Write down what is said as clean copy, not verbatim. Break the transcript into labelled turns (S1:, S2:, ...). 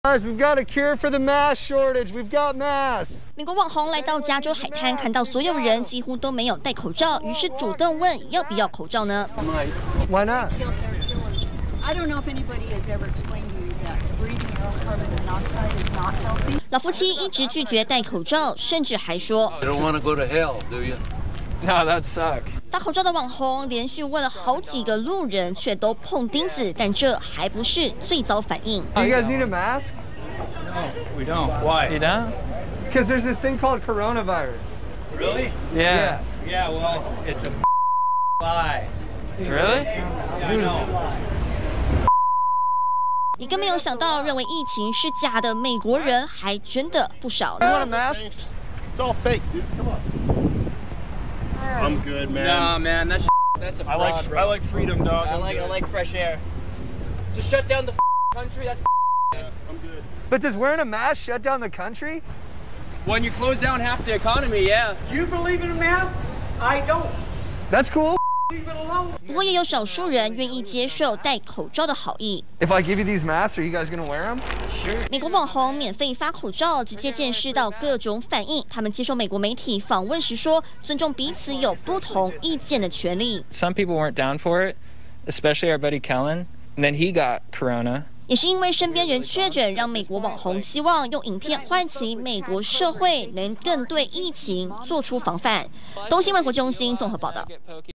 S1: Guys, we've got a cure for the mask shortage. We've got masks.
S2: 美国网红来到加州海滩，看到所有人几乎都没有戴口罩，于是主动问要不要口罩呢
S1: Why not?
S3: I don't know if anybody has ever explained to you that breathing carbon monoxide is not healthy.
S2: 老夫妻一直拒绝戴口罩，甚至还说
S4: You don't want to go to hell, do you?
S5: No, that suck.
S2: 戴口罩的网红连续问了好几个路人，却都碰钉子，但这还不是最早反应。
S1: You guys need a mask?
S5: No, we don't. Why? You don't?
S1: Because there's this thing called coronavirus.
S5: Really? Yeah. Yeah, well, it's a lie. Really? Yeah, I know.
S2: 你更没有想到，认为疫情是假的美国人还真的不少。
S1: You want a mask?
S6: It's all fake, dude. Come on. I'm good, man.
S7: Nah, man, that's a fraud, bro.
S5: I like freedom, dog.
S7: I like fresh air. Just shut down the country. That's
S6: I'm good.
S1: But does wearing a mask shut down the country?
S7: when you close down half the economy. Yeah.
S3: You believe in a mask? I don't.
S1: That's cool.
S3: Leave it alone.
S2: 不过也有少数人愿意接受戴口罩的好意。
S1: If I give you these masks, are you guys gonna wear them?
S2: 美国网红免费发口罩，直接见识到各种反应。他们接受美国媒体访问时说，尊重彼此有不同意见的权利。
S5: Some people weren't down for it, especially our buddy Kellen. And then he got corona.
S2: 也是因为身边人确诊，让美国网红希望用影片唤起美国社会能更对疫情做出防范。东新闻国际中心综合报道。